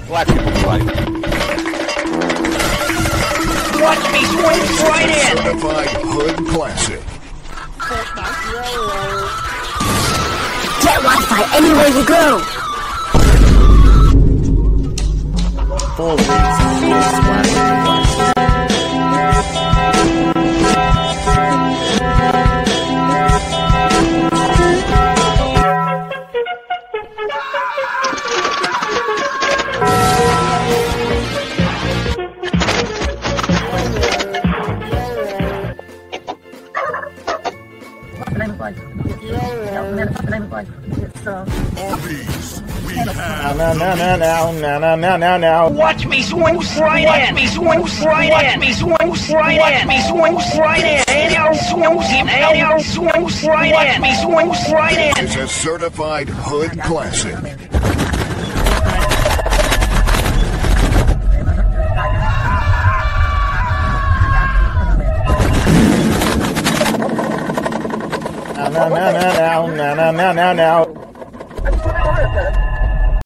Watch me fight. Watch me swing right in. Certified Hood Classic. Get Wi-Fi anywhere you go. Full beats. Now. Watch me swing right in. Watch me swing right in. Watch me swing right in. Watch me swing right in. And I'll swing right in. Watch me swing right in. It's a certified Hood Classic. Now.